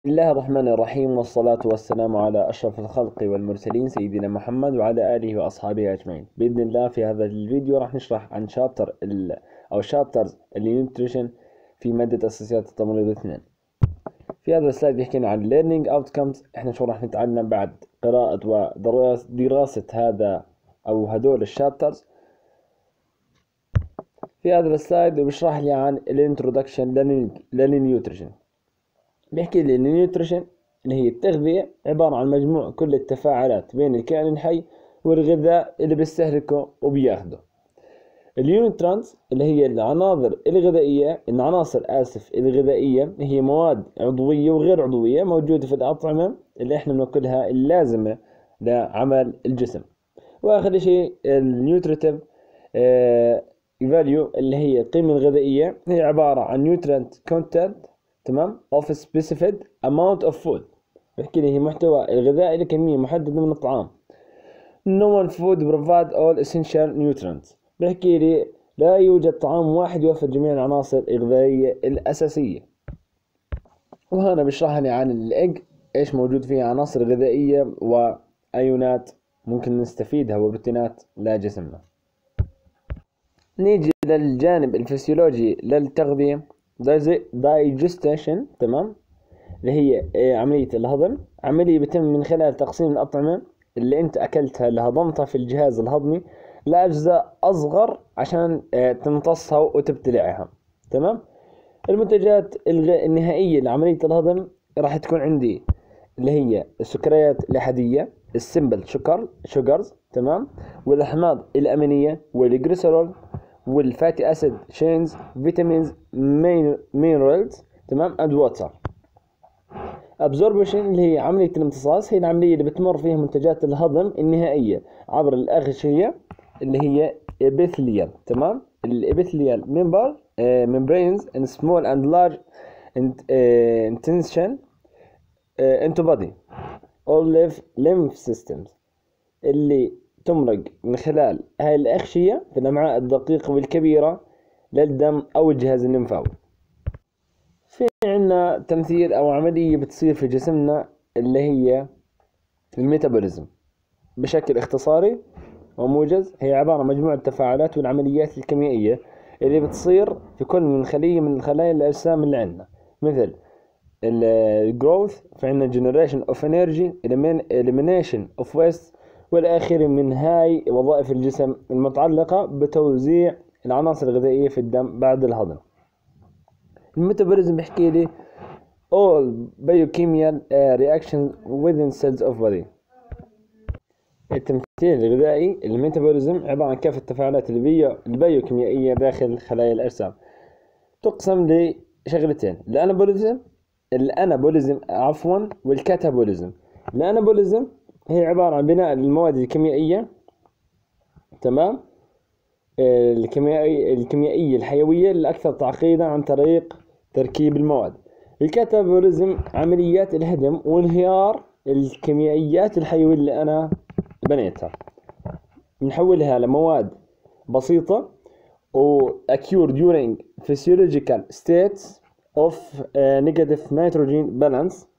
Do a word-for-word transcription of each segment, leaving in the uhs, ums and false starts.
بسم الله الرحمن الرحيم، والصلاة والسلام على أشرف الخلق والمرسلين سيدنا محمد وعلى آله وأصحابه أجمعين. بإذن الله في هذا الفيديو راح نشرح عن شابتر ال أو شابترز النيوتريشن في مادة أساسيات التمريض اثنين. في هذا السلايد بيحكينا عن learning outcomes. احنا شو راح نتعلم بعد قراءة ودراسة هذا أو هدول الشابترز. في هذا السلايد بيشرح لي عن الانترودكشن للنيوتريشن. بيحكي لي ان النيوتريشن اللي هي التغذية عبارة عن مجموع كل التفاعلات بين الكائن الحي والغذاء اللي بيستهلكه وبياخده. النيوترانز اللي هي العناصر الغذائية العناصر آسف الغذائية هي مواد عضوية وغير عضوية موجودة في الأطعمة اللي احنا بناكلها اللازمة لعمل الجسم. وآخر شيء النيوتريتيف فاليو اللي هي القيمة الغذائية، هي عبارة عن نيوترينت كونتنت تمام of specified amount of food. بحكي لي هي محتوى الغذائي لكمية محددة من الطعام. No one food provide all essential nutrients. بحكي لي لا يوجد طعام واحد يوفر جميع العناصر الغذائية الأساسية. وهنا بيشرح لي عن الإج إيش موجود فيها عناصر غذائية وأيونات ممكن نستفيدها وبروتينات لجسمنا. نيجي للجانب الفسيولوجي للتغذية digestion تمام، اللي هي عملية الهضم. عملية بتم من خلال تقسيم الأطعمة اللي أنت أكلتها اللي هضمتها في الجهاز الهضمي لأجزاء أصغر عشان تمتصها وتبتلعها تمام. المنتجات النهائية لعملية الهضم راح تكون عندي اللي هي السكريات الأحادية السمبل شوكر شوجرز تمام، والأحماض الأمينية والجليسرول والفاتي اسيد شينز فيتامينز مينرالز تمام اند واتر. ابزوربشن اللي هي عمليه الامتصاص، هي العمليه اللي بتمر فيها منتجات الهضم النهائيه عبر الاغشيه اللي هي ابيثيليال تمام. الابيثيليال ممبر ممبرينز ان سمول اند لارج انتنشن انتو بودي اور lymph systems اللي تمرق من خلال هاي الأغشية في الأمعاء الدقيقة والكبيرة للدم أو الجهاز الليمفاوي. في عنا تمثيل أو عملية بتصير في جسمنا اللي هي الميتابوليزم بشكل اختصاري وموجز. هي عبارة عن مجموعة التفاعلات والعمليات الكيميائية اللي بتصير في كل من خلية من الخلايا الأجسام اللي عندنا، مثل الجروث، في عنا generation of energy، elimination of waste، والآخر من هاي وظائف الجسم المتعلقة بتوزيع العناصر الغذائية في الدم بعد الهضم. الميتابوليزم بيحكي لي all biochemical reactions within cells of body. التمثيل الغذائي الميتابوليزم عبارة عن كافة التفاعلات البيوكيميائية داخل خلايا الأجسام. تقسم لشغلتين، الأنابوليزم الأنابوليزم عفوا والكاتابوليزم. الأنابوليزم هي عبارة عن بناء المواد الكيميائية تمام الكيميائية الكيميائية الحيوية الأكثر تعقيدا عن طريق تركيب المواد. الكاتابوليزم عمليات الهدم وانهيار الكيميائيات الحيوية اللي أنا بنيتها، بنحولها لمواد بسيطة و occur during physiological states of negative nitrogen balance.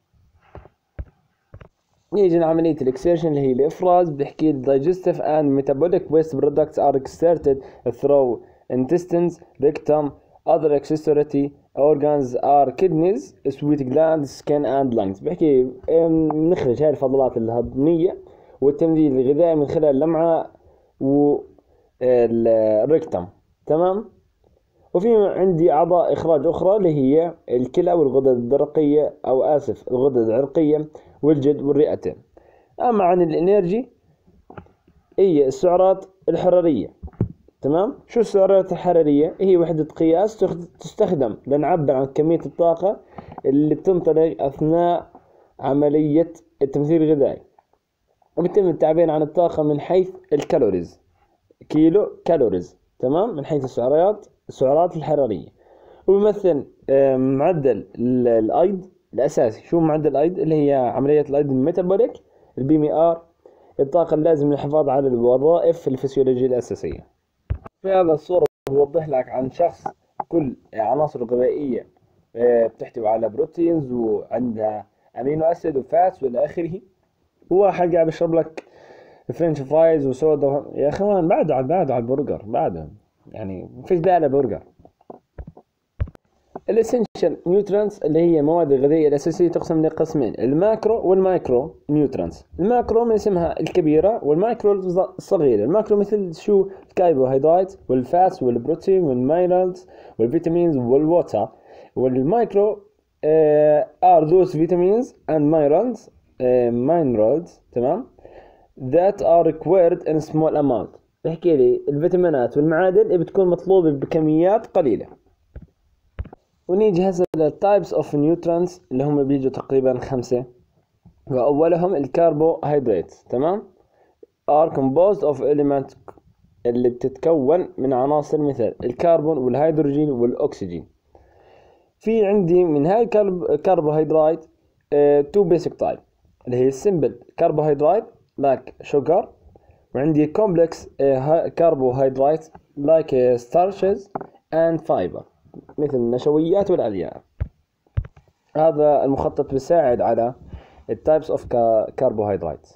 يجي عملية الإكسيرشن اللي هي الإفراز. بحكي digestive and metabolic waste products are exerted through intestines, rectum, other accessory organs are kidneys, sweat glands, skin and lungs. بحكي نخرج هاي الفضلات الهضمية والتمثيل الغذائي من خلال الأمعاء والريكتم تمام. وفي عندي أعضاء إخراج أخرى اللي هي الكلى والغدد الدرقية أو آسف الغدد العرقية والجلد والرئتين. أما عن الإنرجي هي السعرات الحرارية تمام. شو السعرات الحرارية؟ هي وحدة قياس تستخدم لنعبر عن كمية الطاقة اللي بتنطلق أثناء عملية التمثيل الغذائي، وبيتم التعبير عن الطاقة من حيث الكالوريز كيلو كالوريز تمام من حيث السعرات السعرات الحرارية. وبيمثل معدل الأيض الأساسي. شو معدل الأيض؟ اللي هي عملية الأيض الميتابوليك البي ام ار، الطاقة اللازمة للحفاظ على الوظائف الفسيولوجية الأساسية. في هذا الصورة بوضح لك عن شخص كل عناصر غذائية بتحتوي على بروتينز وعندها امينو اسيد وفاتس والى اخره. هو حق قاعد يشرب لك فرنش فرايز وسودا. يا اخوان بعده على بعده على البرجر بعده، يعني مفيش داعي لبرجر. الاسنشال نيوترينتس اللي هي مواد الغذائيه الاساسيه تقسم لقسمين، الماكرو والمايكرو نيوترينتس. الماكرو من اسمها الكبيره، والمايكرو الصغيره. الماكرو مثل شو؟ الكربوهيدرات والفاتس والبروتين والمينرالز والفيتامينز والووتر. والمايكرو uh, are those vitamins and minerals uh, minerals تمام that are required in small amount. بحكي لي الفيتامينات والمعادن اللي بتكون مطلوبة بكميات قليلة. ونيجي هسه للتايبس اوف نيوترينتس اللي هم بيجوا تقريبا خمسة. وأولهم الكربوهيدرات تمام are composed of elements اللي بتتكون من عناصر مثل الكربون والهيدروجين والأكسجين. في عندي من هاي الكربوهيدرات تو بيسك تايب اللي هي السمبل كربوهيدرات لايك شوجر، وعندي كومبلكس كربوهيدرات لايك ستارشز اند فايبر مثل النشويات والألياف. هذا المخطط بيساعد على التايبس اوف كربوهيدرات.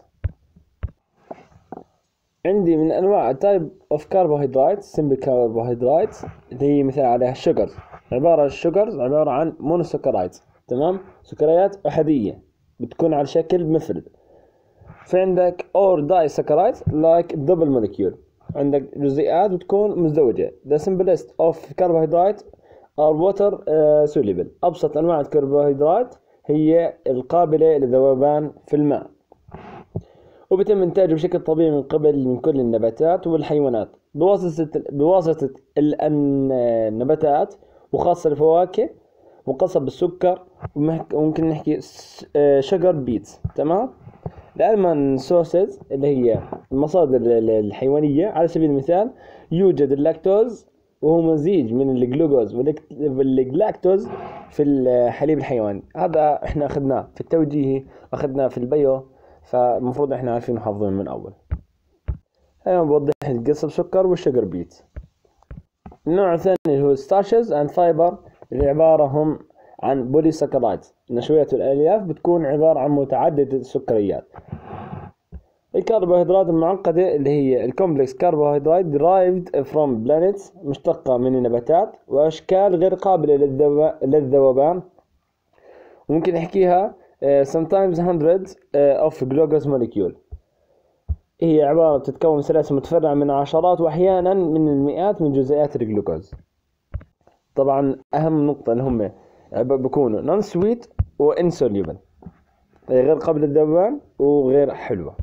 عندي من انواع التايب اوف كربوهيدرات سمبل كربوهيدرات اللي هي مثل عليها الشوجرز. عبارة الشوجرز عبارة عن مونوسكرايد تمام، سكريات أحادية بتكون على شكل مفرد. في عندك اور داي سكرايد لايك دبل مولكيول، عندك جزيئات بتكون مزدوجة. the simplest of carbohydrate are water uh, soluble. أبسط أنواع الكربوهيدرات هي القابلة للذوبان في الماء، وبيتم إنتاجه بشكل طبيعي من قبل من كل النباتات والحيوانات بواسطة بواسطة النباتات وخاصة الفواكه، مقصب بالسكر، وممكن نحكي شجر بيتس تمام. الألمان سورسز اللي هي المصادر الحيوانية، على سبيل المثال يوجد اللاكتوز وهو مزيج من الجلوكوز واللاكتوز في الحليب الحيواني. هذا احنا اخذناه في التوجيهي واخذناه في البيو، فالمفروض احنا عارفين وحافظين من اول. هيا بوضح القصب سكر والشجر بيت. النوع الثاني هو ستارشز اند فايبر اللي عبارة هم عن بولي سكرايدز. النشويات والالياف بتكون عبارة عن متعددة السكريات. الكربوهيدرات المعقدة اللي هي الكومبلكس كربوهيدرات derived from planets مشتقة من النباتات واشكال غير قابلة للذوبان، وممكن نحكيها Uh, sometimes hundreds uh, of glucose molecule. هي عبارة تتكون من سلاسل متفرعة من عشرات وأحيانا من المئات من جزيئات الجلوكوز. طبعا أهم نقطة إن هم بيكونوا non sweet و insoluble، غير قابلة للذوبان وغير حلوة.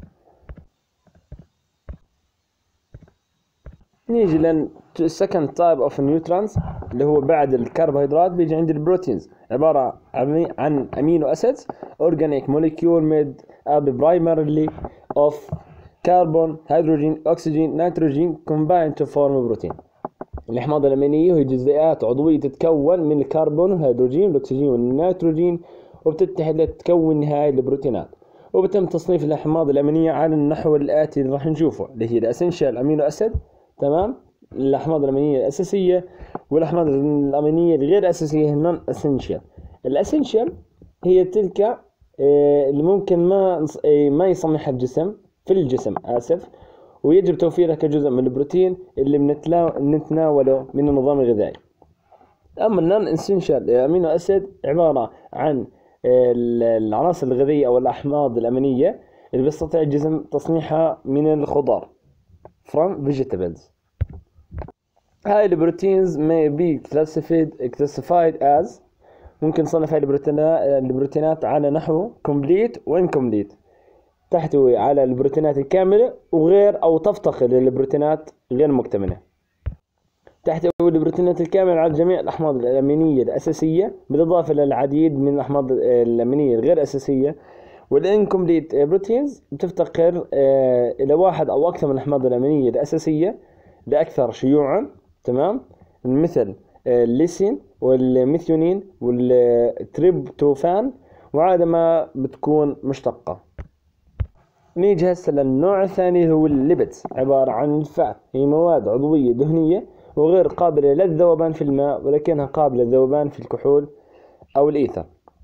نيجي لن second type of nutrients اللي هو بعد الكربوهيدرات بيجي عند البروتينز، عبارة عن amino acids organic molecule made up primarily of carbon, hydrogen, oxygen, nitrogen combined to form protein. الأحماض الأمينية هي جزيئات عضوية تتكون من الكربون والهيدروجين والأكسجين والنيتروجين وبتتحد لتكون نهاية البروتينات. وبتم تصنيف الأحماض الأمينية على النحو الآتي اللي راح نشوفه، اللي هي الأسنشال أمينو أسيد تمام، الأحماض الأمينية الأساسية والأحماض الأمينية الغير أساسية نون أسنشال. الأسنشال هي تلك اللي ممكن ما ما يصنعها الجسم في الجسم آسف، ويجب توفيرها كجزء من البروتين اللي بنتناوله من النظام الغذائي. أما النون أسنشال أمينو أسيد عبارة عن العناصر الغذائية أو الأحماض الأمينية اللي بيستطيع الجسم تصنيعها من الخضار from vegetables. هاي البروتينز may be classified classified as ممكن نصنف هاي البروتينات على نحو complete و incomplete، تحتوي على البروتينات الكاملة وغير أو تفتقر للبروتينات غير مكتملة. تحتوي البروتينات الكاملة على جميع الأحماض الأمينية الأساسية بالإضافة للعديد من الأحماض الأمينية الغير أساسية. والانكمبليت بروتينز بتفتقر إلى واحد أو أكثر من الأحماض الأمينية الأساسية لأكثر شيوعا تمام، مثل الليسين والميثيونين والتريبتوفان، وعادة ما بتكون مشتقة. نيجي هسه للنوع الثاني هو الليبيدز، عبارة عن الفات، هي مواد عضوية دهنية وغير قابلة للذوبان في الماء ولكنها قابلة للذوبان في الكحول أو الإيثر.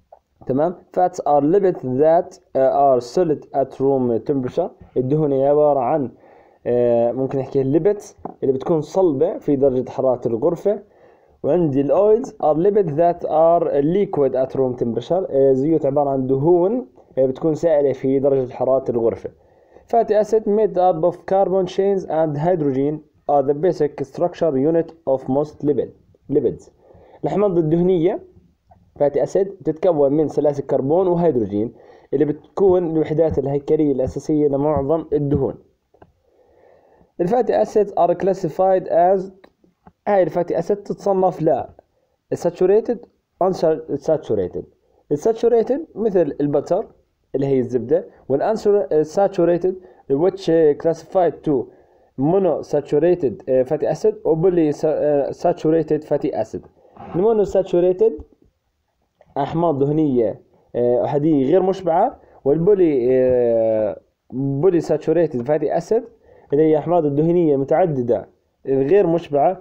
تمام. fats are lipids that are solid at room temperature. الدهون هي عبارة عن آه، ممكن نحكي الليبيدز اللي بتكون صلبة في درجة حرارة الغرفة. وعندي الاويلز are lipids that are liquid at room temperature. آه، زيوت عبارة عن دهون آه، بتكون سائلة في درجة حرارة الغرفة. fatty acid made up of carbon chains and hydrogen are the basic structure unit of most lipid lipids. الأحماض الدهنية فاتي أسيد بتتكون من سلاسل كربون وهيدروجين اللي بتكون الوحدات الهيكلية الأساسية لمعظم الدهون. الفاتي أسيد are classified as هاي الفاتي أسيد تتصنف ل saturated unsaturated. الساتوريتد مثل البتر اللي هي الزبدة، والunsaturated which classified to monosaturated fatty acid و polysaturated fatty acid. المونوساتوريتد أحماض دهنية أحادية غير مشبعة، والبولي بولي ساتوريتد فاتي أسيد اللي هي أحماض الدهنية متعددة غير مشبعة.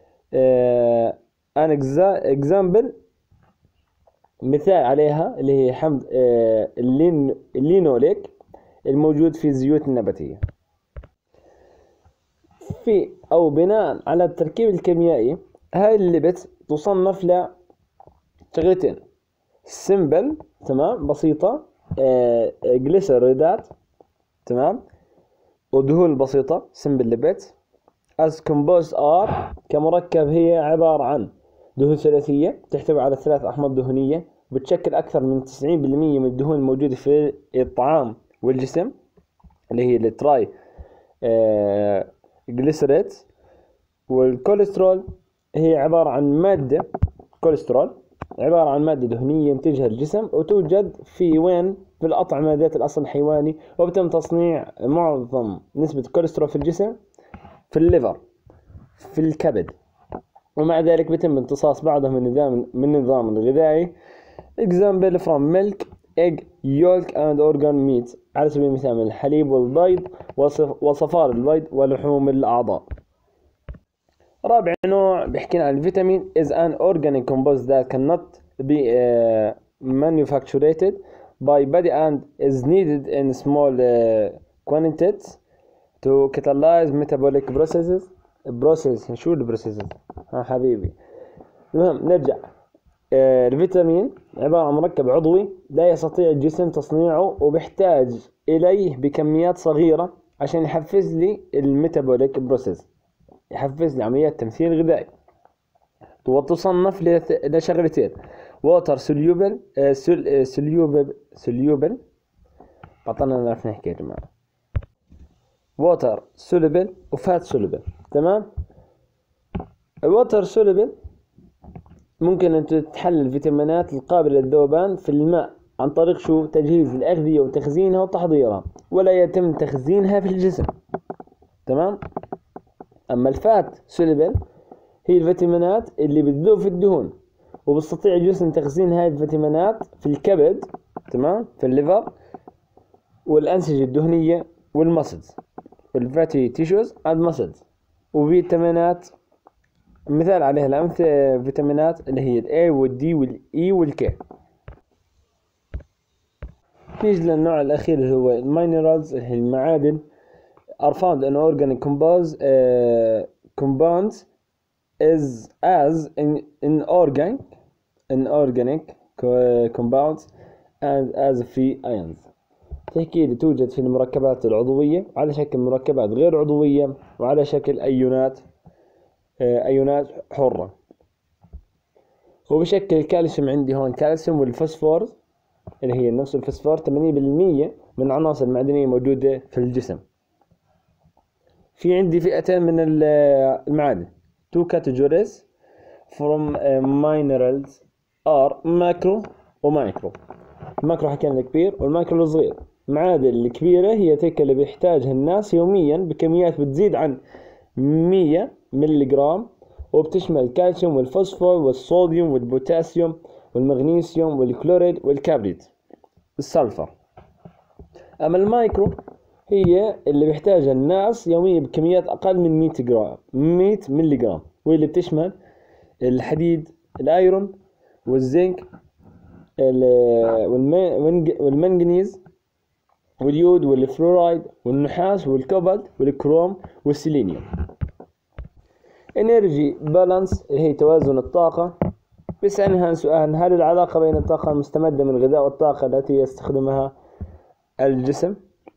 أن إكزامبل مثال عليها اللي هي حمض اللين اللينوليك الموجود في الزيوت النباتية. في أو بناء على التركيب الكيميائي هاي الليبت تصنف ل شغلتين: سيمبل تمام بسيطة، آه جليسيريدات تمام، ودهون بسيطة سيمبل ليبت. as composed are كمركب هي عبارة عن دهون ثلاثية تحتوي على ثلاث أحماض دهنية بتشكل أكثر من تسعين بالمية من الدهون الموجودة في الطعام والجسم اللي هي التراي آه جليسيريد. والكوليسترول هي عبارة عن مادة كوليسترول عبارة عن مادة دهنية ينتجها الجسم وتوجد في وين في الأطعمة ذات الأصل الحيواني، وبتم تصنيع معظم نسبة الكوليسترول في الجسم في الليفر في الكبد، ومع ذلك بتم امتصاص بعضها من نظام من النظام الغذائي. example from milk, egg, yolk and organ meat على سبيل المثال من الحليب والبيض وصفار البيض ولحوم الأعضاء. رابع نوع بيحكينا عن الفيتامين is an organic compound that cannot be uh, manufactured by body and is needed in small uh, quantities to catalyze metabolic processes. process شو البروسيسز ها حبيبي. المهم نرجع. آه الفيتامين عبارة عن مركب عضوي لا يستطيع الجسم تصنيعه وبيحتاج إليه بكميات صغيرة عشان يحفز لي الميتابوليك بروسيس، يحفز لي عمليات تمثيل غذائي. وتصنف لشغلتين: ووتر سوليوبل سوليوبل سوليوبل بطلنا نعرف نحكي يا جماعة ووتر سوليبل وفات سوليبل. تمام. الووتر سوليبل ممكن أن تتحلل الفيتامينات القابلة للذوبان في الماء عن طريق شو تجهيز الأغذية وتخزينها وتحضيرها، ولا يتم تخزينها في الجسم. تمام. أما الفات سوليبل هي الفيتامينات اللي بتذوب في الدهون وبستطيع الجسم تخزين هاي الفيتامينات في الكبد تمام في الليفر والأنسجة الدهنية والمسلز والفاتي تيشوز اند مسلز. وفيتامينات مثال عليها الأمثلة فيتامينات اللي هي الاي والدي والاي والكي. نيجي للنوع الأخير اللي هو المينرالز اللي هي المعادن are found in organic compounds uh, compounds is as in inorganic inorganic compounds and as free ions. تحكي توجد في المركبات العضوية على شكل مركبات غير عضوية وعلى شكل أيونات أيونات حرة. وبشكل الكالسيوم عندي هون كالسيوم والفوسفور اللي هي نفس الفوسفور ثمانين بالمية من العناصر المعدنية موجودة في الجسم. في عندي فئتين من المعادن two categories from minerals are macro ومايكرو. الماكرو حكينا الكبير والمايكرو الصغير. المعادن الكبيرة هي تلك اللي بيحتاجها الناس يوميا بكميات بتزيد عن مية ملي جرام، وبتشمل الكالسيوم والفوسفور والصوديوم والبوتاسيوم والمغنيسيوم والكلوريد والكبريت السلفر. أما المايكرو هي اللي بيحتاجها الناس يوميا بكميات أقل من مية جرام مية ملي جرام، واللي بتشمل الحديد الايرون والزنك والمنغنيز واليود والفلورايد والنحاس والكوبالت والكروم والسيلينيوم. انرجي بالانس هي توازن الطاقة. بيسألني سؤال: هل العلاقة بين الطاقة المستمدة من الغذاء والطاقة التي يستخدمها الجسم؟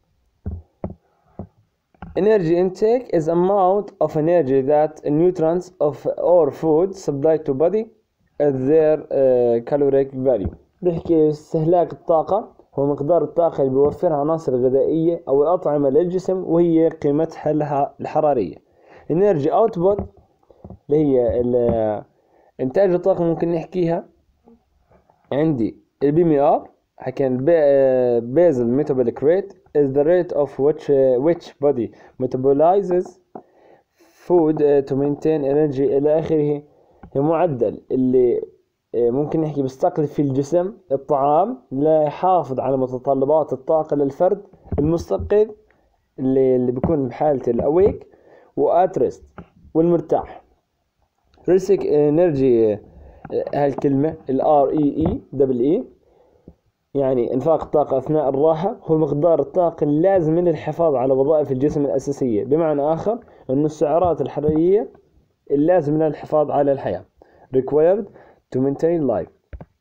Energy intake is amount of energy that nutrients of or food supplied to body at their uh, caloric value. بيحكي استهلاك الطاقة هو مقدار الطاقة اللي بيوفرها عناصر غذائية أو الأطعمة للجسم وهي قيمتها الحرارية. Energy output اللي هي إنتاج الطاقة ممكن نحكيها عندي البي ام ار. حكينا basal metabolic rate is the rate of which uh, which body metabolizes food uh, to maintain energy إلى آخره. هي معدل اللي ممكن نحكي بيستقطب في الجسم الطعام ليحافظ على متطلبات الطاقة للفرد المستيقظ اللي اللي بيكون بحالة الأويك وآترست والمرتاح. Basic energy هالكلمة ال R E E double E يعني إنفاق الطاقة أثناء الراحة هو مقدار الطاقة اللازم للحفاظ على وظائف الجسم الأساسية. بمعنى آخر أن السعرات الحرارية اللازمة للحفاظ على الحياة required to maintain life.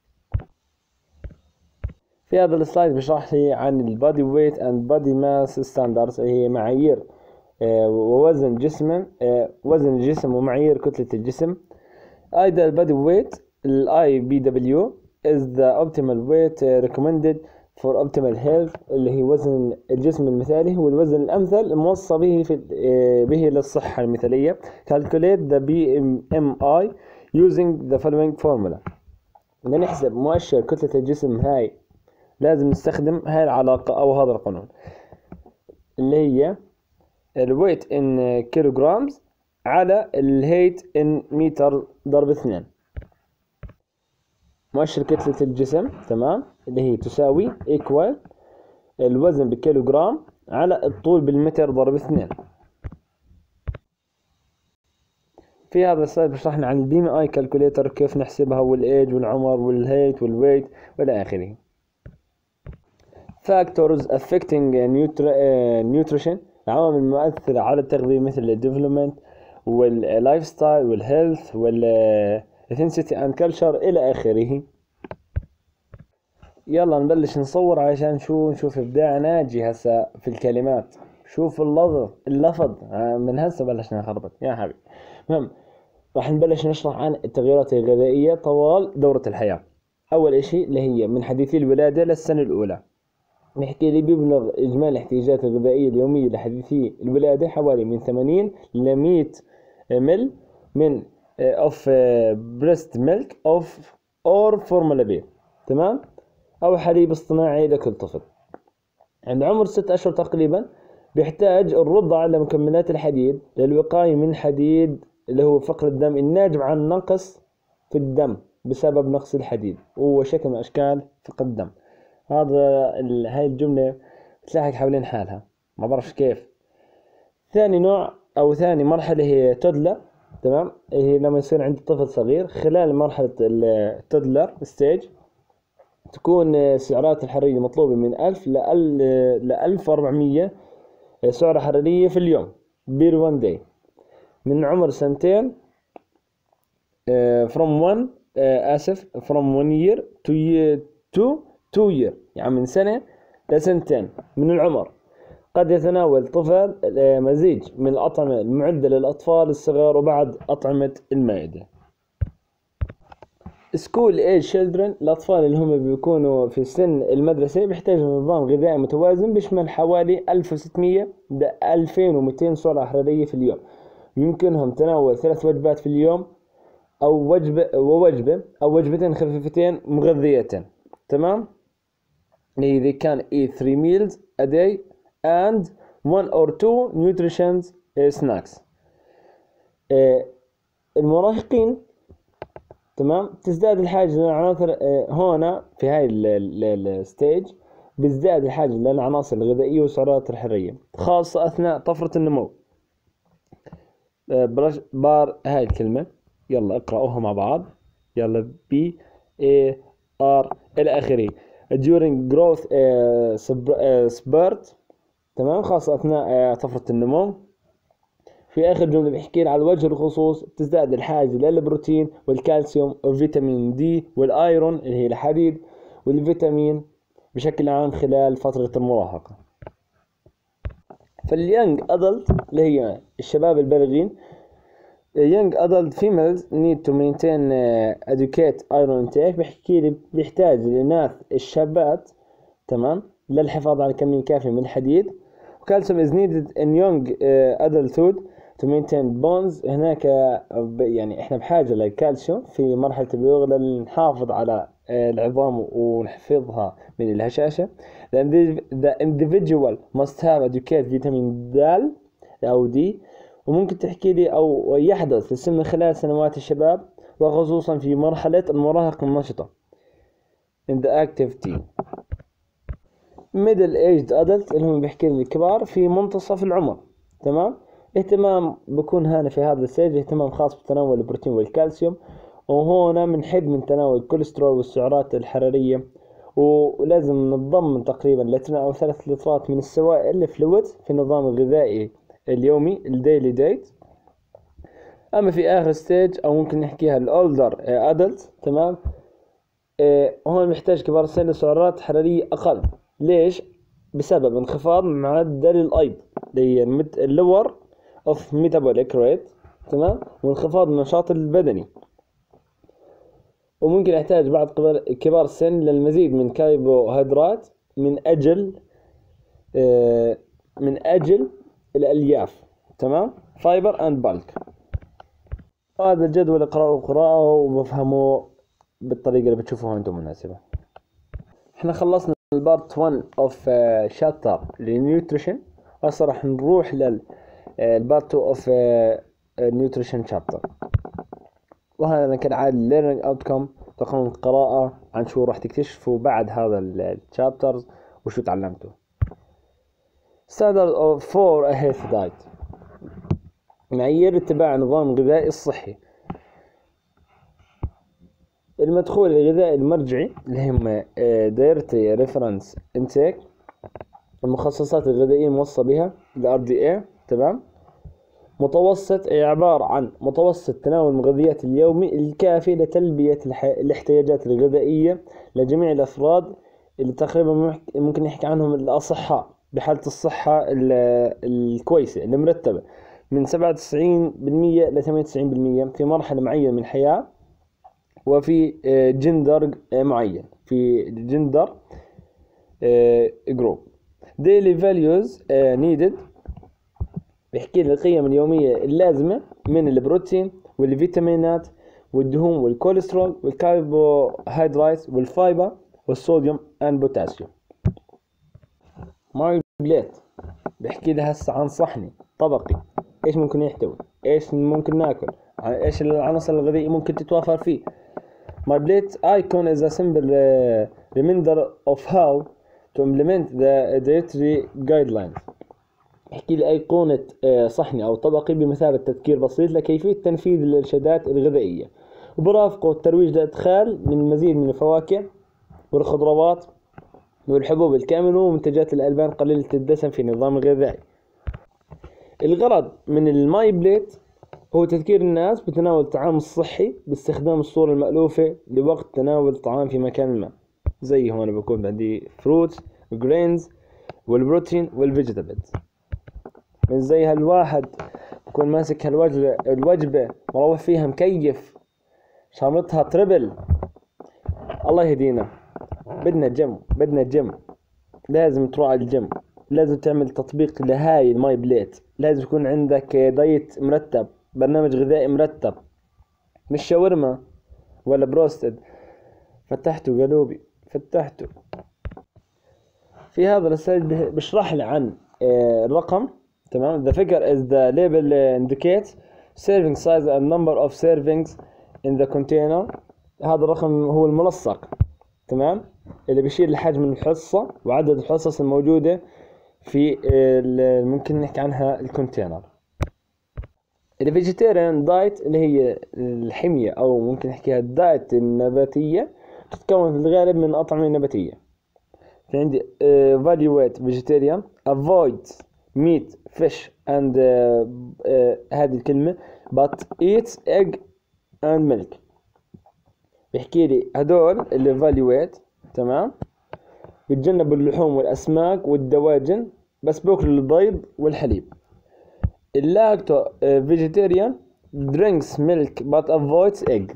في هذا السلايد بشرح لي عن ال body weight and body mass standards، هي معايير ووزن جسم وزن الجسم ومعايير كتلة الجسم. Ideal body weight ال I B W is the optimal weight recommended for optimal health اللي هي وزن الجسم المثالي، هو الوزن الأمثل الموصى به في به للصحة المثالية. Calculate the B M I using the following formula. بدنا نحسب مؤشر كتلة الجسم هاي لازم نستخدم هاي العلاقة أو هذا القانون اللي هي الويت in kilograms على الهيت ان متر ضرب اثنين. مؤشر كتلة الجسم تمام اللي هي تساوي equal الوزن بالكيلوغرام على الطول بالمتر ضرب اثنين. في هذا السلايد بشرحنا عن البي ام اي كالكوليتر كيف نحسبها والايج والعمر والهيت والويت والى اخره. Factors affecting nutrition العوامل المؤثرة على التغذية مثل الديفلوبمنت واللايف ستايل والهيلث والethnicity and culture إلى آخره. يلا نبلش نصور عشان شو نشوف إبداعنا ناجي هسا في الكلمات. شوف اللفظ اللفظ من هسا بلشنا نخربط يا حبيبي. المهم راح نبلش نشرح عن التغيرات الغذائية طوال دورة الحياة. أول إشي اللي هي من حديثي الولادة للسنة الأولى. نحكي لي بيبلغ إجمالي الاحتياجات الغذائية اليومية لحديثي الولادة حوالي من ثمانين إلى مئة مل من of breast milk of or formula beer تمام أو حليب اصطناعي لكل طفل. عند عمر ست أشهر تقريبا بيحتاج الرضع لمكملات الحديد للوقاية من حديد اللي هو فقر الدم الناجم عن نقص في الدم بسبب نقص الحديد وهو شكل من أشكال فقر الدم. هذا هاي الجملة بتلاحق حوالين حالها ما بعرفش كيف. ثاني نوع أو ثاني مرحلة هي تودلر تمام، هي لما يصير عند طفل صغير. خلال مرحلة التودلر ستيج تكون السعرات الحرارية مطلوبة من ألف لألف وأربعمية سعرة حرارية في اليوم بير وان داي. من عمر سنتين from one آسف from one year to year to two year يعني من سنة لسنتين من العمر قد يتناول طفل مزيج من الأطعمة المعدة للأطفال الصغار وبعد أطعمة المائدة. school age children الأطفال اللي هم بيكونوا في سن المدرسة بيحتاجوا نظام غذائي متوازن بيشمل حوالي ألف وستمية ل ألفين ومئتين سعرة حرارية في اليوم. يمكنهم تناول ثلاث وجبات في اليوم أو وجبة ووجبة أو وجبتين خفيفتين مغذيتين تمام. They can eat three meals a day and one or two nutrition snacks. المراهقين تمام تزداد الحاجة للعناصر هنا في هاي الستيج بيزداد الحاجة للعناصر الغذائية والسعرات الحرارية خاصة أثناء طفرة النمو. بار هاي الكلمة يلا اقرأوها مع بعض. يلا B A R الى اخره. during growth spurt، تمام، خاصة اثناء طفرة النمو. في اخر جملة بيحكي على وجه الخصوص تزداد الحاجة للبروتين والكالسيوم والفيتامين دي والايرون اللي هي الحديد والفيتامين بشكل عام خلال فترة المراهقة. فاليونج ادلت اللي هي الشباب البالغين، young adult females need to maintain uh, adequate iron intake. بيحكي لي بيحتاج الإناث الشابات، تمام، للحفاظ على كمية كافية من الحديد. calcium is needed in young uh, adulthood to maintain bones. هناك يعني احنا بحاجة للكالسيوم في مرحلة البلوغ لنحافظ على العظام ونحفظها من الهشاشة. the individual must have adequate vitamin D أو D. وممكن تحكي لي أو يحدث في السن خلال سنوات الشباب وخصوصا في مرحلة المراهقة النشطة in the active teen. middle aged adult اللي هم بيحكي لي الكبار في منتصف العمر، تمام. اهتمام بكون هنا في هذا السيج اهتمام خاص بتناول البروتين والكالسيوم، وهنا بنحد من تناول الكوليسترول والسعرات الحرارية، ولازم نتضمن تقريبا لاثنين أو ثلاث لترات من السوائل الفلويد في النظام الغذائي اليومي الديلي دايت. اما في اخر ستيج او ممكن نحكيها الاولدر ادلت، تمام، اه هون محتاج كبار السن سعرات حراريه اقل. ليش؟ بسبب انخفاض معدل الايض اللي هي اللور اوف ميتابوليك ريت، تمام، وانخفاض النشاط البدني. وممكن يحتاج بعض كبار السن للمزيد من كربوهيدرات من اجل اه من اجل الالياف، تمام، فايبر اند بالك. هذا الجدول اقرأه قراءة وبفهمه بالطريقة اللي بتشوفوها انتم مناسبة. احنا خلصنا البارت واحد اوف شابتر للنيوتريشن، هسه راح نروح للبارت اتنين اوف نيوتريشن شابتر. وهذا كالعادة learning outcome، تقوم القراءة عن شو راح تكتشفوا بعد هذا الشابتر وشو تعلمتوا. standard for a healthy diet، معايير اتباع نظام غذائي الصحي. المدخول الغذائي المرجعي اللي هم دايرتي ريفرنس انتيك، المخصصات الغذائية الموصى بها ال آر دي إيه، تمام. متوسط أي عبارة عن متوسط تناول المغذيات اليومي الكافي لتلبية الاحتياجات الغذائية لجميع الأفراد اللي تقريبا ممكن نحكي عنهم الأصحاء بحالة الصحة الكويسة المرتبة من سبعة وتسعين بالمية ل ثمانية وتسعين بالمية في مرحلة معينة من الحياة، وفي جندر معين في جندر جروب. daily values needed بيحكي لي القيم اليومية اللازمة من البروتين والفيتامينات والدهون والكوليسترول والكربوهيدرات والفايبر والصوديوم and بوتاسيوم. ماي بليت بيحكي لي هسه عن صحني طبقي، ايش ممكن يحتوي، ايش ممكن ناكل، ايش العناصر الغذائية ممكن تتوافر فيه. My plate icon is a simple uh, reminder of how to implement the dietary guidelines. يحكي لي أيقونة صحني أو طبقي بمثابة تذكير بسيط لكيفية تنفيذ الإرشادات الغذائية، وبرافقه الترويج لإدخال من المزيد من الفواكه والخضروات والحبوب الكاملة ومنتجات الألبان قليلة الدسم في النظام الغذائي. الغرض من الماي بليت هو تذكير الناس بتناول الطعام الصحي باستخدام الصورة المألوفة لوقت تناول الطعام في مكان ما، زي هون بكون عندي فروت وجرينز والبروتين والفيجيتابلز. من زي هالواحد بكون ماسك هالوجبة الوجبة مروح فيها مكيف شامتها تربل، الله يهدينا. بدنا جيم بدنا جيم لازم تروح على الجيم، لازم تعمل تطبيق لهاي الماي بليت، لازم يكون عندك دايت مرتب، برنامج غذائي مرتب، مش شاورما ولا بروستد. فتحته قلوبي فتحته. في هذا السلايد بشرح لي عن الرقم، تمام. The figure is the label indicates serving size and number of servings in the container. هذا الرقم هو الملصق، تمام، اللي بيشير لحجم الحصة وعدد الحصص الموجودة في ممكن نحكي عنها الكونتينر. الفيجيتيريان دايت اللي هي الحمية أو ممكن نحكيها الدايت النباتية تتكون في الغالب من أطعمة نباتية. في عندي uh, evaluate vegetarian avoid meat fish and uh, uh, هذه الكلمة but eats egg and milk. بيحكي لي هدول اللي evaluate تمام بيتجنبوا اللحوم والأسماك والدواجن بس بياكلوا البيض والحليب. اللاكتو vegetarian drinks milk but avoids egg.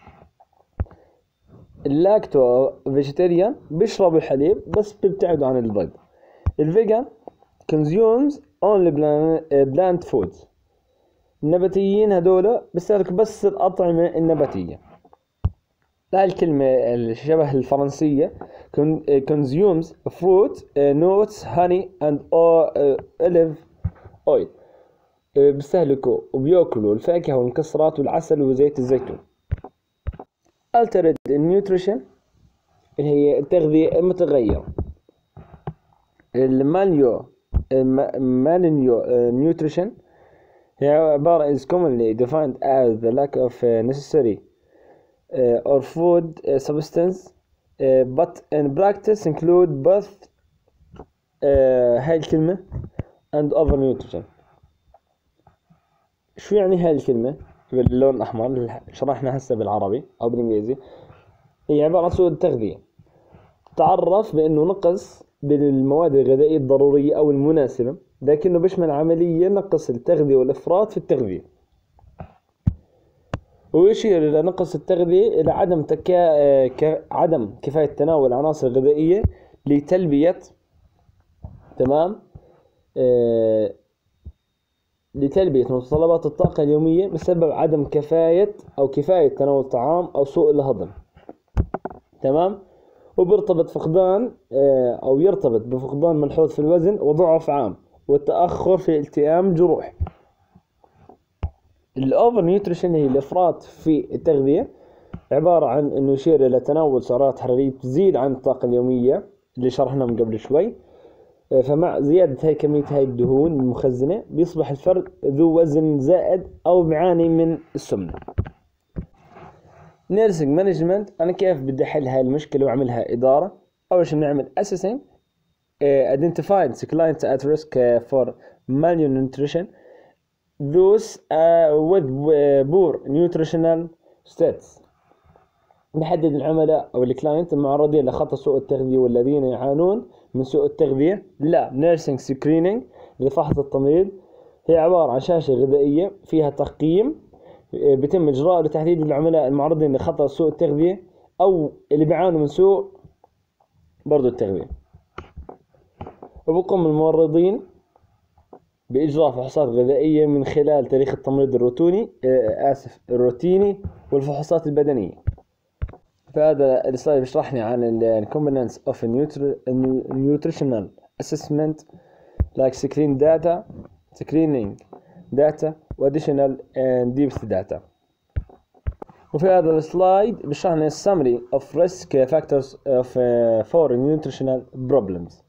اللاكتو فيجيتيريان بيشربوا الحليب بس بيبتعدوا عن البيض. الفيجان consumes only plant foods. النباتيين هذولا بيستهلك بس الأطعمة النباتية. هاي الكلمة الشبه الفرنسية consumes fruit, nuts, honey and olive oil. بيستهلكوا وبيأكلوا الفاكهة والمكسرات والعسل وزيت الزيتون. altered nutrition اللي هي التغذية المتغيرة. الماليو مالينيو nutrition هي عبارة is commonly defined as the lack of necessary or food substance but in practice include both هاي الكلمة and over nutrition. شو يعني هاي الكلمة باللون الأحمر اللي شرحنا هسه بالعربي أو بالإنجليزي؟ هي عبارة عن سوء التغذية. تعرف بأنه نقص بالمواد الغذائية الضرورية أو المناسبة لكنه بيشمل عملية نقص التغذية والإفراط في التغذية. ويشير إلى نقص التغذية إلى عدم تكا... ك... عدم كفاية تناول عناصر غذائية لتلبية تمام آه... لتلبية متطلبات الطاقة اليومية بسبب عدم كفاية أو كفاية تناول الطعام أو سوء الهضم. تمام. وبيرتبط فقدان أو يرتبط بفقدان ملحوظ في الوزن وضعف عام والتأخر في التئام جروح. الأوفر نيوتريشن هي الإفراط في التغذية، عبارة عن إنه يشير إلى تناول سعرات حرارية تزيد عن الطاقة اليومية اللي شرحنا من قبل شوي. فمع زيادة هاي كمية هاي الدهون المخزنة بيصبح الفرد ذو وزن زائد أو بيعاني من السمنة. نيرسينج مانجمنت، أنا كيف بدي أحل هاي المشكلة وأعملها إدارة؟ أول شيء بنعمل assessing uh, identifying clients at risk uh, for malnutrition those uh, with poor nutritional status. نحدد العملاء أو الكلاينت المعرضين لخطر سوء التغذية والذين يعانون من سوء التغذية. لا نيرسينج سكرينينج لفحص التمريض هي عبارة عن شاشة غذائية فيها تقييم بيتم إجراءه لتحديد العملاء المعرضين لخطر سوء التغذية أو اللي بيعانوا من سوء برضو التغذية. وبقوم الممرضين بإجراء فحوصات غذائية من خلال تاريخ التمريض الروتيني آسف الروتيني والفحوصات البدنية. فهذا السلايد بيشرحني عن ال components of nutritional assessment like screen data, screening data, additional and depth data. وفي هذا السلايد بيشرحنا summary of risk factors of uh, for nutritional problems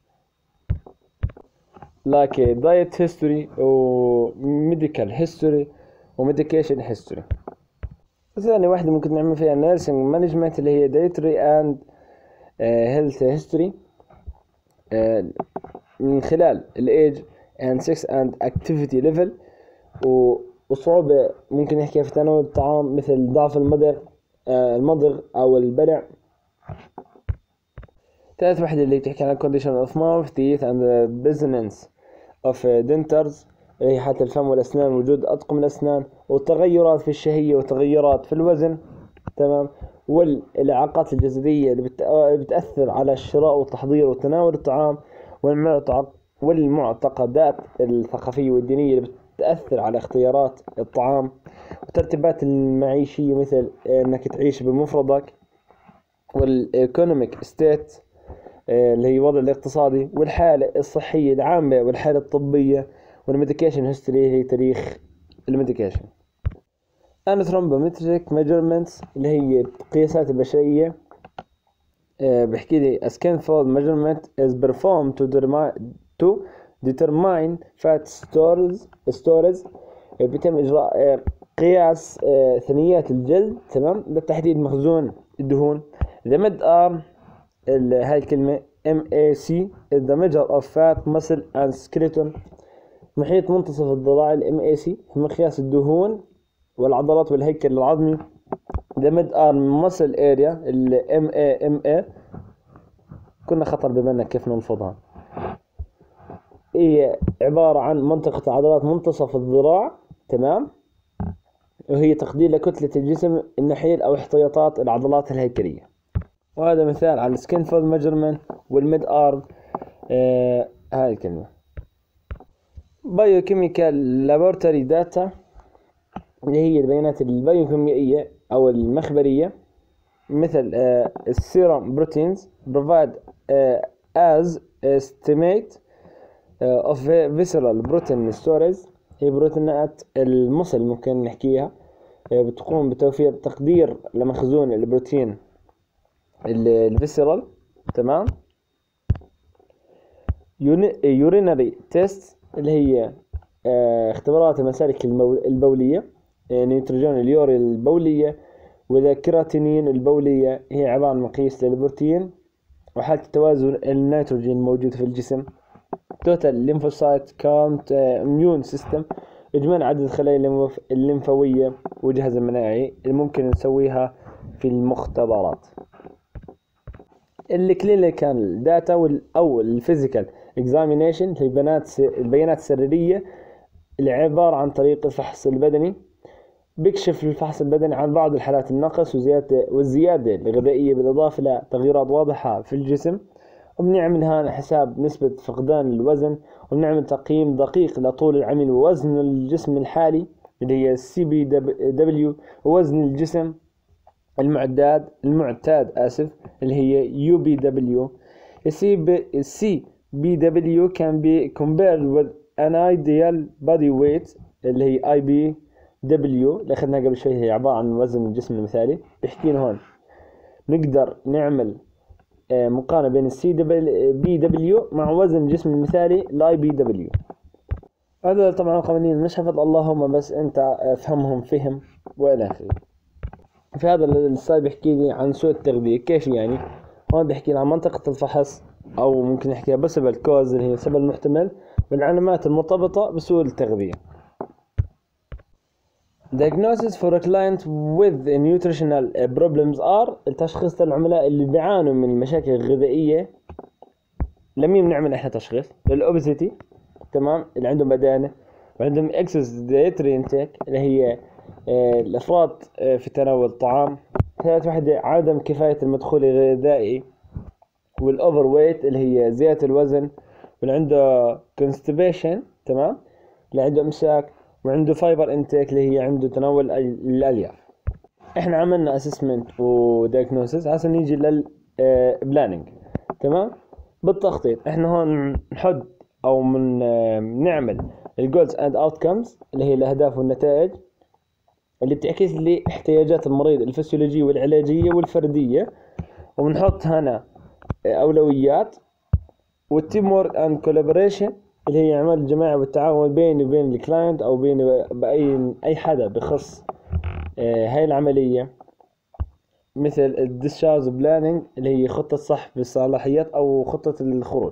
like diet history و medical history و medication history. ثاني واحدة ممكن نعمل فيها nursing management اللي هي dietary and uh, health history uh, من خلال ال age and sex and activity level وصعوبة ممكن نحكي في تناول الطعام مثل ضعف المضغ uh, المضغ أو البلع. ثالث واحدة اللي تحكي عن condition of mouth teeth and the business of dentures هي حالة الفم والأسنان وجود أطقم الأسنان والتغيرات في الشهية وتغيرات في الوزن. تمام. والإعاقات الجسدية اللي بتأثر على الشراء والتحضير وتناول الطعام والمعتقدات الثقافية والدينية اللي بتأثر على اختيارات الطعام والترتيبات المعيشية مثل أنك تعيش بمفردك والإيكونوميك ستيت اللي هي وضع الاقتصادي والحالة الصحية العامة والحالة الطبية والميديكيشن هيستوري هي تاريخ الميديكيشن. anthropometric measurements اللي هي القياسات البشرية بحكي لي a skin fold measurement is performed to determine, to determine fat stores stores بيتم إجراء قياس ثنيات الجلد تمام لتحديد مخزون الدهون. the mid arm هاي الكلمة M A C is the measure of fat muscle and skeleton. محيط منتصف الذراع ال M A C مقياس الدهون والعضلات والهيكل العظمي. the mid arm muscle area ال M A M A كنا خطر ببالنا كيف ننفضها. هي عبارة عن منطقة عضلات منتصف الذراع، تمام، وهي تقدير لكتلة الجسم النحيل أو احتياطات العضلات الهيكلية. وهذا مثال على السكين فولد ميجرمنت والميد ارم. آه هاي الكلمة بايوكيميكال لابوراتوري داتا اللي هي البيانات البيوكيميائية أو المخبرية، مثل آه السيرم بروتينز provide آه as estimate آه of visceral protein storage. هي بروتينات المصل ممكن نحكيها، آه بتقوم بتوفير تقدير لمخزون البروتين الفيسرال، تمام. يورينري تيست اللي هي اه اختبارات المسالك البولية، اه نيتروجين اليوري البولية، وذا كيراتينين البولية، هي عبارة عن مقياس للبروتين وحالة التوازن النيتروجين الموجود في الجسم. توتال ليمفوسايت كاونت اميون سيستم، اجمالي عدد الخلايا الليمفاوية والجهاز المناعي اللي ممكن نسويها في المختبرات. الكلينيكال داتا او الفيزيكال اكزامينيشن هي البيانات البيانات السريريه اللي عباره عن طريق الفحص البدني. بيكشف الفحص البدني عن بعض الحالات النقص وزياده والزياده الغذائيه بالاضافه الى تغييرات واضحه في الجسم، وبنعمل هنا حساب نسبه فقدان الوزن، وبنعمل تقييم دقيق لطول العمل ووزن الجسم الحالي اللي هي السي بي دبليو، ووزن الجسم المعداد المعتاد آسف اللي هي يو بي دبليو. السي بي دبليو can be compared with an ideal body weight اللي هي اي بي دبليو اللي اخذناها قبل شوي، هي عبارة عن وزن الجسم المثالي. بيحكينا هون نقدر نعمل مقارنة بين السي بي دبليو مع وزن الجسم المثالي الاي بي دبليو. هذا طبعا قوانين مش حفظ اللهم، بس انت افهمهم فهم والى اخره. في هذا السلايد بيحكي لي عن سوء التغذية. كيف يعني؟ هون بيحكي لي عن منطقة الفحص أو ممكن نحكيها بسبب الكوز اللي هي السبب المحتمل والعلامات المرتبطة بسوء التغذية. Diagnosis for a client with nutritional problems are التشخيص للعملاء اللي بيعانوا من المشاكل الغذائية. لمين بنعمل احنا تشخيص؟ للأوبيسيتي، تمام، اللي عندهم بدانة وعندهم excess dietary intake اللي هي الافراط في تناول الطعام. ثالث واحدة عدم كفاية المدخول الغذائي، والاوفر ويت اللي هي زيادة الوزن، واللي عنده constipation، تمام، اللي عنده امساك، وعنده فايبر انتيك اللي هي عنده تناول الالياف. احنا عملنا اسسمنت ودياجنوسيس، هسه نيجي للبلاننج، تمام. بالتخطيط احنا هون نحد او من نعمل الجولز اند اوتكمز اللي هي الاهداف والنتائج اللي بتعكس لي احتياجات المريض الفسيولوجية والعلاجية والفردية، وبنحط هنا أولويات، والتيم وورك اند كولابوريشن اللي هي عمل الجماعي والتعاون بيني وبين الكلاينت أو بيني بأي أي حدا بخص هاي العملية، مثل الديسشارج بلاننج اللي هي خطة سحب الصلاحيات أو خطة الخروج.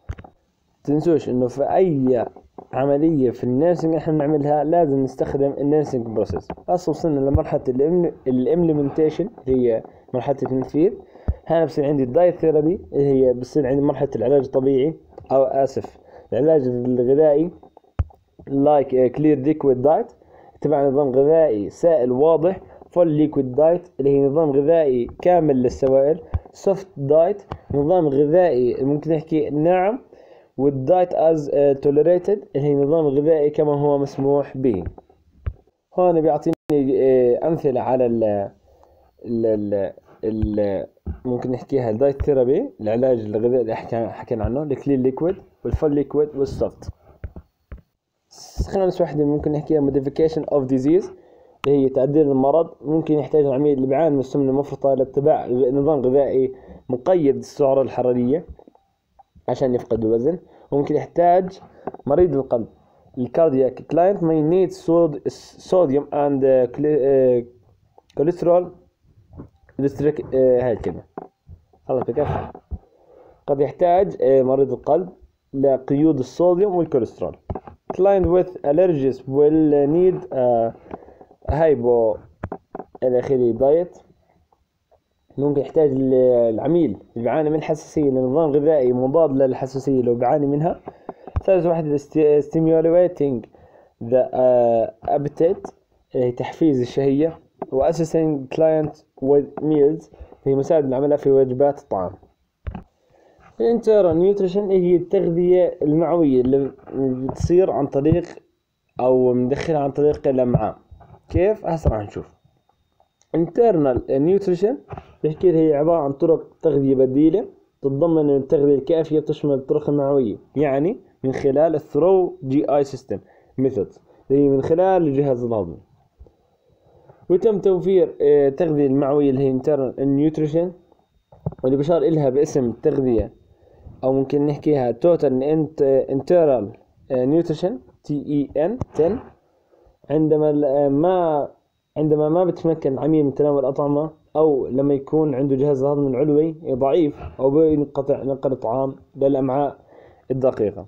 تنسوش إنه في أي عملية في النيرسينج احنا بنعملها لازم نستخدم النيرسينج بروسيس. هسه وصلنا لمرحلة الامبلمنتيشن اللي هي مرحلة التنفيذ. هنا بصير عندي الدايت ثيرابي اللي هي بصير عندي مرحلة العلاج الطبيعي او اسف العلاج الغذائي لايك كلير ليكويد دايت تبع نظام غذائي سائل واضح. فول ليكويد دايت اللي هي نظام غذائي كامل للسوائل. سوفت دايت نظام غذائي ممكن نحكي ناعم. والدايت از توليريتد اللي هي نظام غذائي كما هو مسموح به. هون بيعطيني امثله على ال ال ال ممكن نحكيها الدايت ثيرابي العلاج الغذائي اللي حكينا عنه، الكلين ليكويد والفول ليكويد والسوفت. خلينا واحدة ممكن نحكيها موديفيكيشن اوف ديزيز اللي هي تعديل المرض. ممكن يحتاج العميل اللي بيعاني من السمنه المفرطه لاتباع نظام غذائي مقيد السعرة الحرارية عشان يفقد الوزن. وممكن يحتاج مريض القلب الكاردياك كلاينت may need sodium and cholesterol restrict هاي الكلمة. خلاص بكفي. قد يحتاج مريض القلب لقيود الصوديوم والكوليسترول. Client with allergies will need a hypo الأخيري دايت. ممكن يحتاج العميل اللي بيعاني من حساسية لنظام غذائي مضاد للحساسية لو بيعاني منها. ثالث واحد stimulating the uh, appetite تحفيز الشهية. و assisting client with meals هي مساعدة العملاء في وجبات الطعام. الانترنال نيوتريشن هي التغذية المعوية اللي بتصير عن طريق أو مدخلها عن طريق الأمعاء. كيف؟ هسه راح نشوف. internal nutrition بحكي هي عبارة عن طرق تغذية بديلة تتضمن التغذية الكافية بتشمل الطرق المعوية، يعني من خلال الثرو جي اي سيستم methods هي من خلال الجهاز الهضمي. وتم توفير تغذية المعوية اللي هي internal nutrition واللي بشار إلها باسم التغذية أو ممكن نحكيها total internal nutrition تي إي إن عشرة. عندما ما عندما ما بتمكن العميل من تناول الأطعمة أو لما يكون عنده جهاز الهضم العلوي ضعيف أو بينقطع نقل الطعام للأمعاء الدقيقة.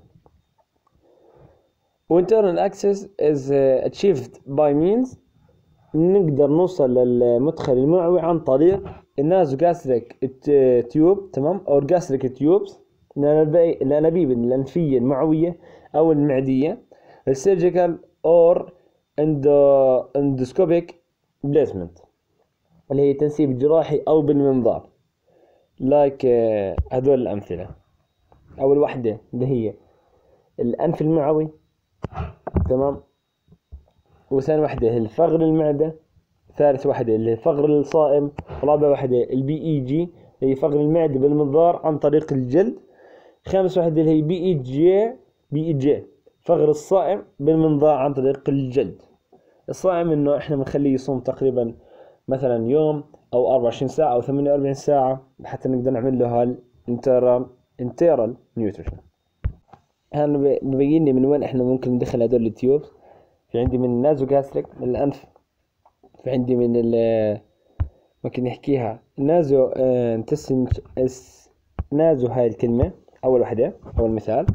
Internal access is achieved by means نقدر نوصل للمدخل المعوي عن طريق النازوغاستريك تيوب، تمام، أو الجاستريك تيوبس، الأنابيب الأنفية المعوية أو المعدية، السيرجيكال أور اندوسكوبيك بليسمنت اللي هي تنسيب جراحي أو بالمنظار. لايك هذول الأمثلة. أول واحدة اللي هي الأنف المعوي، تمام، وثاني واحدة هي الفقر المعدة، ثالث واحدة اللي هي فقر الصائم، رابع واحدة البي اي جي هي فقر المعدة بالمنظار عن طريق الجلد، خامس واحدة اللي هي بي اي جي بي اي جي فقر الصائم بالمنظار عن طريق الجلد. الصائم انه احنا بنخليه يصوم تقريبا مثلا يوم او أربعة وعشرين ساعة او ثمانية وأربعين ساعة حتى نقدر نعمل له هالانترال انترال نيوتريشن. هلا نبين لي من وين احنا ممكن ندخل هذول التيوبس. في عندي من النازوغاستريك من الانف، في عندي من ال ممكن نحكيها نازو انتستين اس نازو هاي الكلمة اول وحدة اول مثال،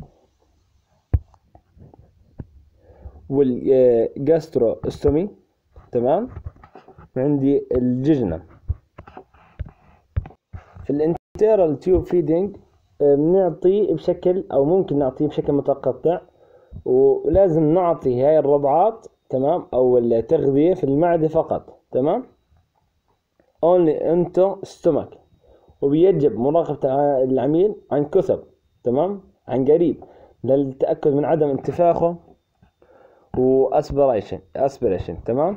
والجاسترو استومي، تمام، وعندي الججنة. في الانترال تيوب فيدينج بنعطي بشكل او ممكن نعطيه بشكل متقطع، ولازم نعطي هاي الرضعات، تمام، او التغذية في المعدة فقط، تمام، only into stomach. وبيجب مراقبة العميل عن كثب، تمام، عن قريب للتأكد من عدم انتفاخه واسبريشن اسبريشن تمام.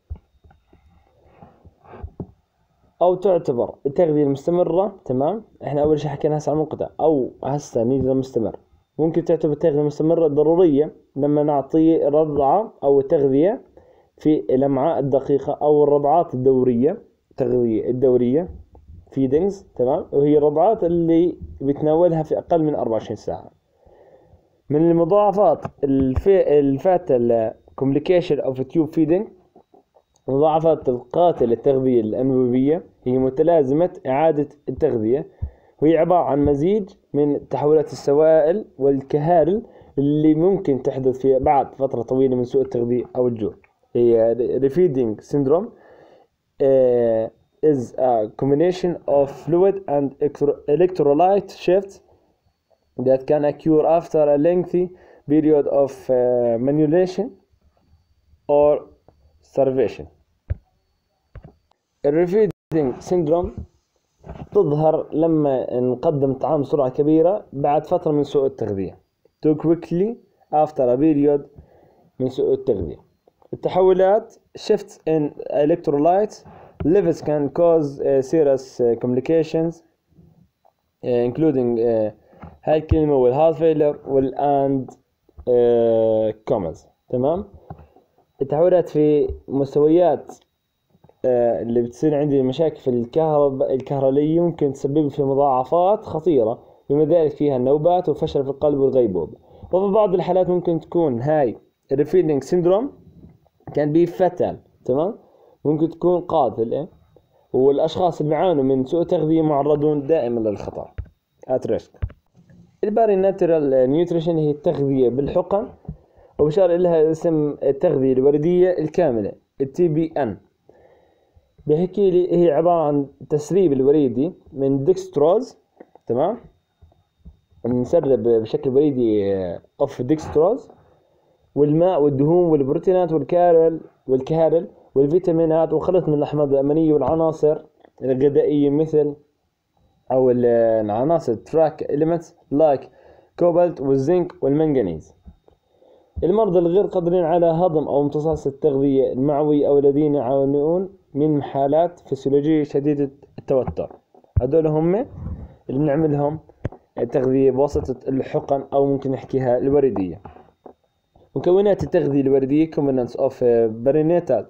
او تعتبر التغذية المستمرة، تمام، احنا اول شيء حكينا هسه عن منقطع او هسه نيجي للمستمر. ممكن تعتبر التغذية المستمرة ضرورية لما نعطي رضعة او تغذية في الامعاء الدقيقة او الرضعات الدورية، التغذية الدورية فيدنجز، تمام، وهي الرضعات اللي بتناولها في اقل من أربعة وعشرين ساعة. من المضاعفات الفاتال كومبليكيشن اوف تيوب فيدنج، مضاعفات القاتلة للتغذية الأنبوبية هي متلازمة إعادة التغذية، وهي عبارة عن مزيج من تحولات السوائل والكهارل اللي ممكن تحدث في بعد فترة طويلة من سوء التغذية أو الجوع. هي refeeding syndrome uh, is a combination of fluid and electrolyte shifts that can occur after a lengthy period of uh, malnutrition or starvation. الريفيدنج سيندروم تظهر لما نقدم طعام بسرعة كبيرة بعد فترة من سوء التغذية. too quickly after a period من سوء التغذية. التحولات shifts in electrolytes levels can cause uh, serious uh, complications uh, including uh, هاي الكلمة والهارت فيلر والأند كومز، تمام. التحولات في مستويات آه اللي بتصير عندي مشاكل في الكهرباء الكهربائية ممكن تسبب في مضاعفات خطيرة، بما ذلك فيها النوبات وفشل في القلب والغيبوبة. وفي بعض الحالات ممكن تكون هاي الريفيدنج سيندروم كان بي فتال، تمام، ممكن تكون قاتلة والأشخاص اللي بيعانوا من سوء تغذية معرضون دائما للخطر at risk. الباري ناترال نيوتريشن هي التغذية بالحقن، وبشار لها اسم التغذية الوردية الكاملة التي بي ان. بحكي لي هي عبارة عن تسريب الوريدي من ديكستروز، تمام، نسرب بشكل وريدي اوف ديكستروز، والماء والدهون والبروتينات والكارل والكارل والفيتامينات، وخلط من الأحماض الأمينية والعناصر الغذائية مثل أو العناصر تراك إليمنتس لايك كوبالت والزنك والمنغنيز. المرضى الغير قادرين على هضم أو امتصاص التغذية المعوي أو الذين يعانون من حالات فسيولوجية شديدة التوتر، هذول هم اللي بنعملهم التغذية بواسطة الحقن أو ممكن نحكيها الوردية. مكونات التغذية الوردية components of perinatal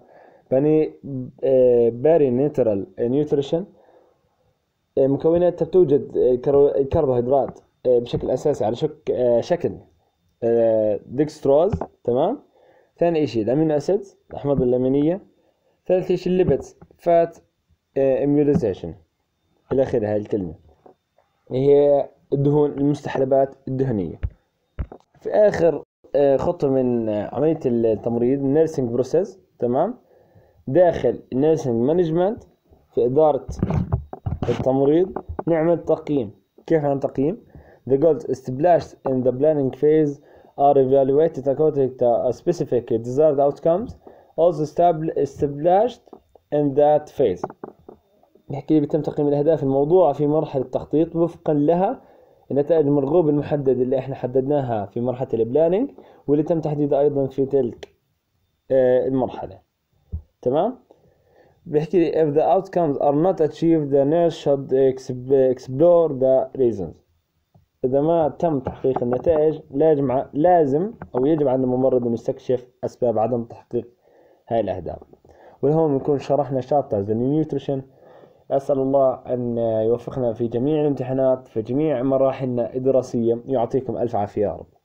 perinatal nutrition. مكوناتها بتوجد كربوهيدرات بشكل أساسي على شك شكل ديكستروز، تمام. ثاني شيء الأمينو أسيدز الأحماض الأمينية. ثالث شيء الليبيدز فات اميوليزيشن إلى آخر هاي الكلمة هي الدهون المستحلبات الدهنية. في آخر خطوة من عملية التمريض النيرسينج بروسيس، تمام، داخل النيرسينج مانجمنت في إدارة التمريض نعمل تقييم. كيف عن تقييم؟ The goals established in the planning phase are evaluated according to a specific desired outcomes also established in that phase. نحكي بيتم تقييم الأهداف الموضوعة في مرحلة التخطيط وفقا لها النتائج المرغوب المحدد اللي احنا حددناها في مرحلة البلاننج، واللي تم تحديدها أيضا في تلك المرحلة، تمام. بيحكي لي if the outcomes are not achieved the nurse should explore the reasons. إذا ما تم تحقيق النتائج لازم لازم أو يجب على الممرض أن يستكشف أسباب عدم تحقيق هاي الأهداف. ولهون نكون شرحنا chapters النيوتريشن. أسأل الله أن يوفقنا في جميع الامتحانات في جميع مراحلنا الدراسية. يعطيكم ألف عافية يا رب.